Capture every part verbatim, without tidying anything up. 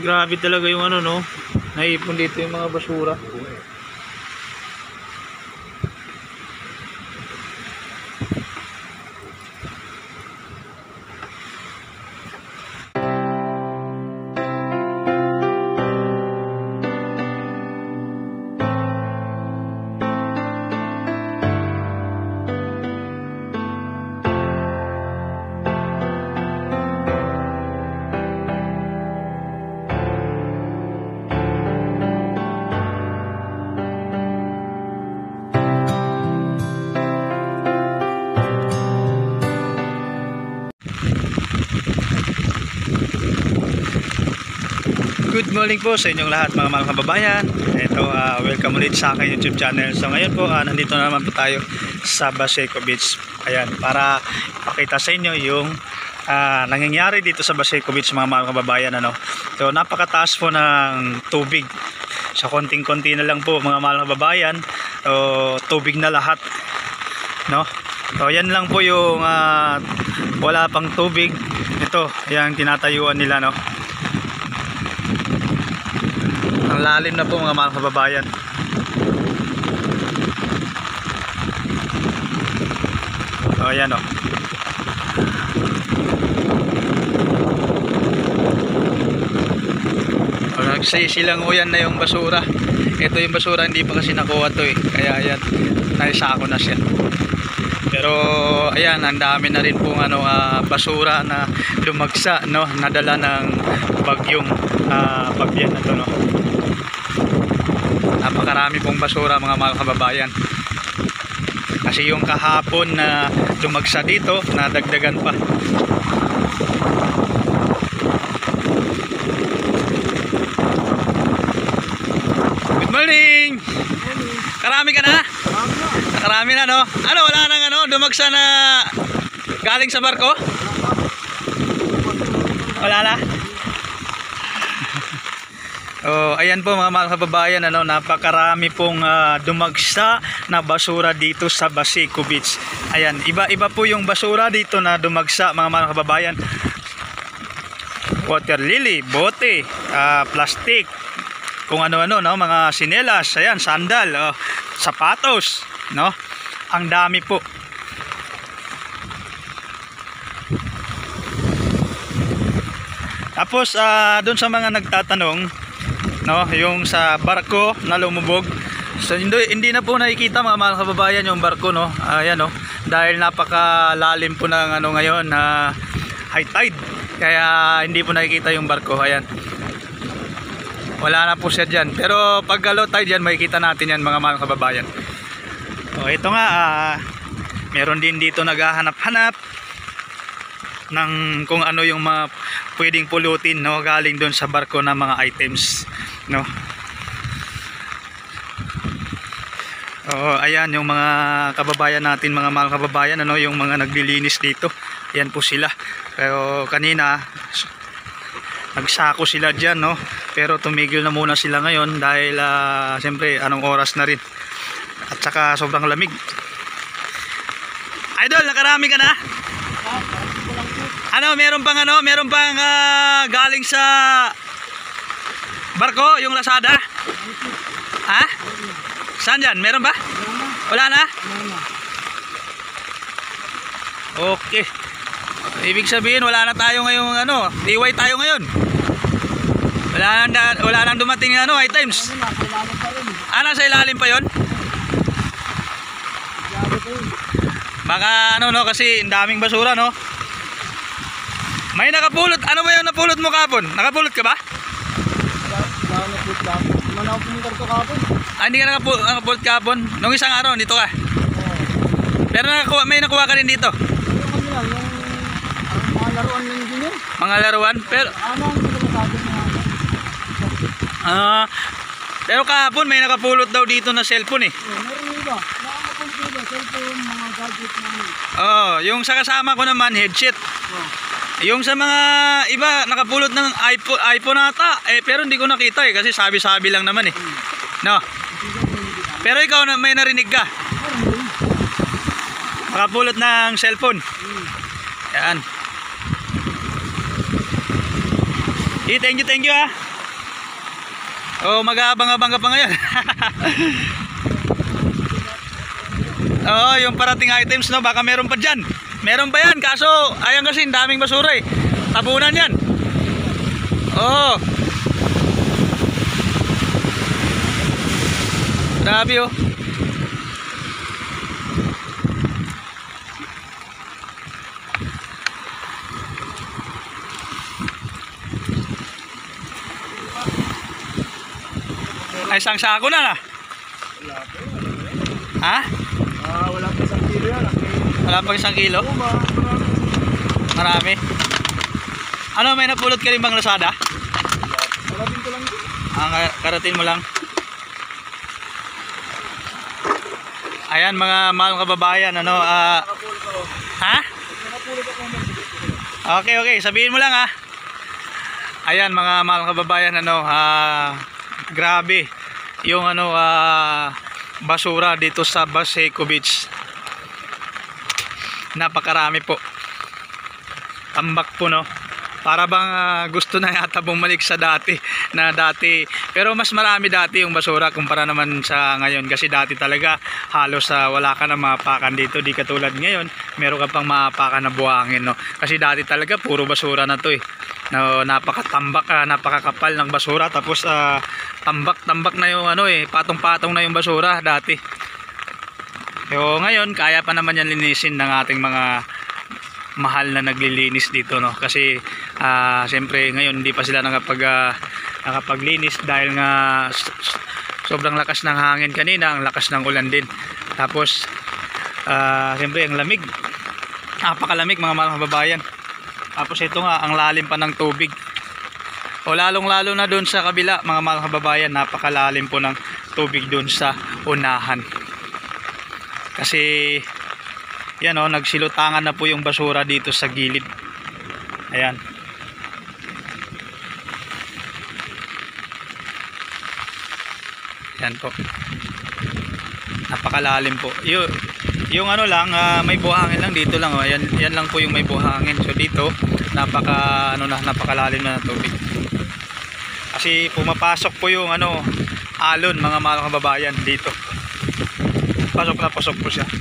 Grabe talaga yung ano, no? Naipon dito yung mga basura. Good morning po sa inyong lahat mga mga kababayan. Ito, uh, welcome ulit sa aking YouTube channel. So ngayon po, uh, nandito na naman po tayo sa Baseco Beach. Ayan, para ipakita sa inyo yung uh, nangyayari dito sa Baseco Beach mga mga kababayan. Ano? So napakataas po ng tubig. Sa konting-konti na lang po mga mga kababayan. So, tubig na lahat. No? So yan lang po yung uh, wala pang tubig. Ito, yung tinatayuan nila, no? Ang lalim na po mga mga kababayan. O ayan o. Nagsisilang uyan na yung basura. Ito yung basura, hindi pa kasi nakuha to eh. Kaya ayan, naisako na siya. Pero ayan, ang dami na rin pong ano, uh, basura na lumagsa, no? Nadala ng bagyong uh, Fabian na to, no? Napakarami pong basura mga mga kababayan. Kasi yung kahapon na lumagsa dito, nadagdagan pa. Good morning! Karami ka na? Nakarami na, no? Ano, wala nang ano, lumagsa na galing sa barko? Wala na? Oh, ayan po mga mga kababayan, ano, napakarami pong uh, dumagsa na basura dito sa Baseco Beach. Ayan, iba-iba po yung basura dito na dumagsa mga mga kababayan. Water lily, bote, uh, plastic, kung ano-ano, no, mga sinelas, ayan, sandal, oh, sapatos, no? Ang dami po. Tapos uh, doon sa mga nagtatanong, no, yung sa barko na lumubog, so hindi, hindi na po nakikita mga mga kababayan yung barko, no. Ayan, no, dahil napakalalim po ng ano ngayon na uh, high tide, kaya hindi po nakikita yung barko. Ayan, wala na po siya dyan, pero pag low tide yan makikita natin yan mga mga kababayan. O ito nga, uh, meron din dito naghahanap-hanap ng kung ano yung mga pwedeng pulutin, no, galing doon sa barko na mga items, no. Oh, ayan yung mga kababayan natin, mga mga kababayan, ano, yung mga naglilinis dito. Ayan po sila. Pero kanina nagsako sila diyan, no. Pero tumigil na muna sila ngayon dahil uh, siyempre anong oras na rin. At saka sobrang lamig. Idol, nakarami ka na? Ano, meron pang ano, meron pang uh, galing sa barko, yung Lazada? Ha? Saan dyan? Meron ba? Wala na? Okay. Ibig sabihin, wala na tayo ngayong ano, D Y tayo ngayon. Wala nang, wala nang dumating ano, items. Ah, nasa ilalim pa yon? Baka ano, no, kasi ang daming basura, no. May nakapulot. Ano ba yung napulot mo kapon? Nakapulot ka ba? Ah, hindi ka nakapulot, nakapulot kapon? Nung isang araw, dito ka? Pero nakakuha, may nakuha ka rin dito? Mga laruan ng engineer. Mga laruan? Pero Ah, pero kahapon may nakapulot daw dito na cellphone eh. Meron iba. Nakakapulot dito, cellphone, mga gadget namin. Oh, yung sa kasama ko naman, headset. Oh. Yung sa mga iba nakapulot ng iPhone, iPhone ata, eh pero hindi ko nakita eh kasi sabi-sabi lang naman eh. No. Pero ikaw na may narinig ka. Nakapulot ng cellphone. Yan. Eh, thank you, thank you ah. Oh, mag-aabang-abang ka pa ngayon. Oo, yung parating items, no, baka meron pa dyan. Meron pa yan, kaso ayan kasi daming basura eh. Tabunan yan. Oo. Grabe oh. Ay, isang sako na na. Ha? Ah, wala pa isang kilo yan. Wala pa isang kilo? Oo, ma- marami. Marami. Ano, may napulot ka rin bang Lazada? Karating ko lang din. Ah, ka- karatin mo lang. Ayan mga mahal kababayan, ano, ah, Nakapulot ako. ha? Nakapulot ako ng Okay, okay, sabihin mo lang ha. Ayan mga mahal kababayan, ano, ah, grabe yung ano, ah, basura dito sa Baseco Beach. Napakarami po. Tambak po, no. Para bang ah, gusto na yata bumalik sa dati na dati, pero mas marami dati yung basura kumpara naman sa ngayon, kasi dati talaga halos uh, wala ka na maapakan dito, di katulad ngayon meron ka pang maapakan na buhangin, no. Kasi dati talaga puro basura na to eh, no, napakatambak, uh, napakakapal ng basura, tapos uh, tambak-tambak na yung ano eh, patong-patong na yung basura dati. So ngayon kaya pa naman yan linisin ng ating mga mahal na naglilinis dito, no, kasi uh, siyempre ngayon hindi pa sila nakapag uh, nakapaglinis dahil nga sobrang lakas ng hangin kanina, ang lakas ng ulan din, tapos uh, siyempre ang lamig, napakalamig mga mga kababayan, tapos ito nga ang lalim pa ng tubig, o lalong lalo na doon sa kabila mga mga kababayan, napakalalim po ng tubig doon sa unahan, kasi yan o, nagsilutangan na po yung basura dito sa gilid. Ayan. Yan po. Napakalalim po. Yung, yung ano lang, uh, may buhangin lang dito lang. Oh. Yan, yan lang po yung may buhangin. So dito, napaka, ano na, napakalalim na ng tubig. Kasi pumapasok po yung ano, alon mga mga kababayan dito. Pasok na pasok po siya.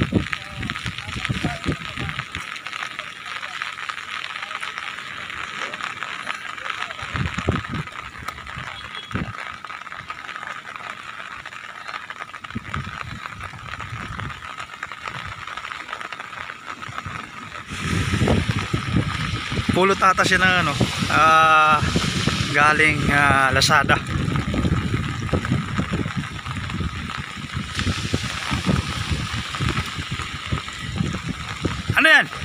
Pulot ata siya ng ano, uh, galing uh, Lazada. Ano yan?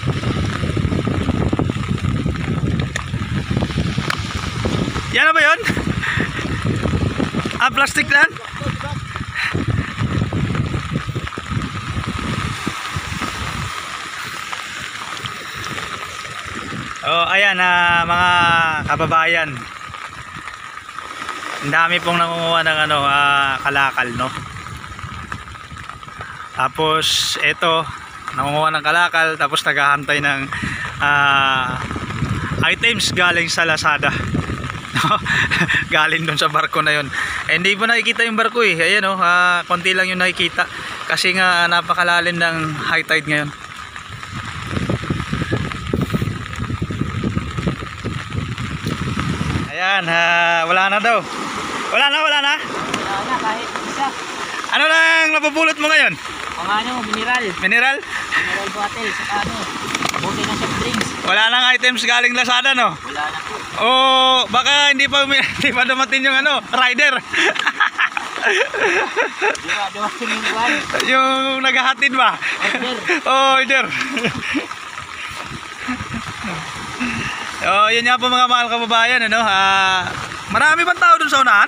Yan na ba yun? Ah, plastic lang? Oh, ayan na uh, mga kababayan. Ang dami pong nangunguha ng ano, uh, kalakal, no. Tapos ito, nangunguha ng kalakal, tapos naghahantay ng uh, items galing sa Lazada. No? Galing doon sa barko na 'yon. Eh, hindi po nakikita yung barko eh. Ayan oh, uh, konti lang yung nakikita kasi nga napakalalim ng high tide ngayon. Ayan, uh, wala na daw. Wala na, wala na? Wala na, kahit isa. Ano lang napupulot mo ngayon? Ang ano, mineral. Mineral? Mineral bottle, saka ano, bote ng soft drinks. Wala nang items galing Lazada, no? Wala na po. Oh, baka hindi pa hindi pa dumating yung ano, rider. Di ba, dumating yung buwan. Yung naghahatid ba? Order. Oh, order. Oh, yun nga po mga mahal kababayan, ano, ah, marami bang tao dun sa unahan?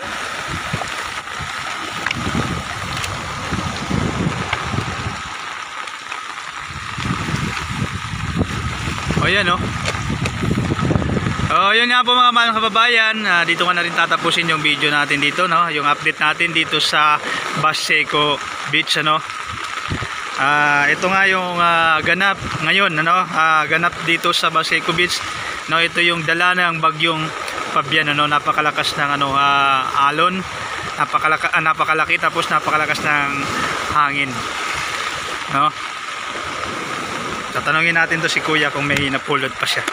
Oh, yan, oh. Oh, yun nga po mga mahal kababayan, ah, dito nga na rin tatapusin yung video natin dito, no, yung update natin dito sa Baseco Beach, ano. Ah, ito nga yung ah, ganap ngayon, ano, ah, ganap dito sa Baseco Beach. No, ito yung dala ng bagyong Fabian, ano, napakalakas ng ano, ah, alon, napakalaki, ah, napakalaki, tapos napakalakas ng hangin, no? Tatanungin natin to si Kuya kung may napulot pa siya.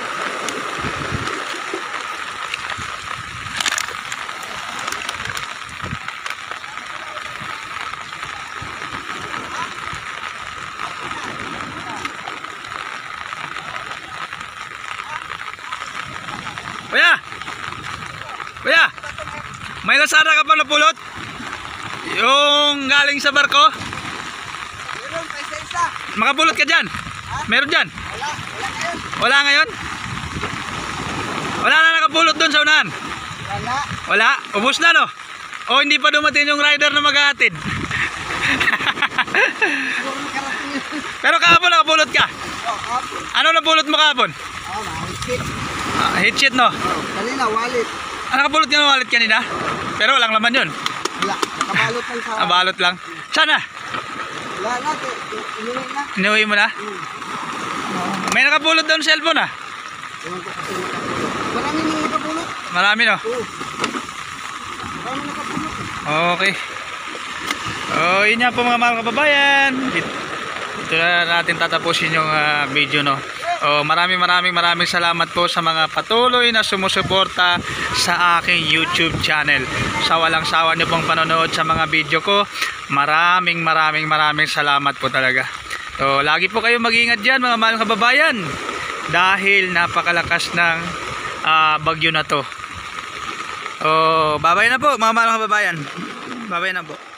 Kuya! Kuya! May lasada ka pa napulot? Yung galing sa barko? Meron, isa-isa. Makapulot ka dyan? Meron dyan? Wala, wala ngayon. Wala ngayon? Wala na nakapulot doon sa unahan? Wala. Wala? Ubus na, no? O hindi pa dumating yung rider na maghahatid? Puro nakarating yun. Pero kahapon nakapulot ka? Oh, kapo. Ano napulot mo kahapon? Oh, mahigpit. Ah, hit sheet, no? Oh, kanina, wallet. Ah, nakapulot ka ng wallet kanina? Pero walang laman yun. Wala, nakabalot lang sa... Ah, balot lang. Sana? Wala na, eh, inuwi na. Inuwi mo na? Hmm. May nakapulot doon cellphone, ah. Ewan ko kasi nakapulot. Maraming mga nakapulot. Marami, no? Oo. Maraming nakapulot. Okay. Oh, yun nga po mga mga kababayan. Dito, dito na natin tatapusin yung ah, video, no. Oh, maraming maraming maraming salamat po sa mga patuloy na sumusuporta sa aking YouTube channel. Sa walang sawa niyo pong panonood sa mga video ko. Maraming maraming maraming salamat po talaga. So, lagi po kayo mag-ingat diyan mga mga kababayan dahil napakalakas ng ah, bagyo na to. Oh, babay na po mga mga kababayan. Babay na po.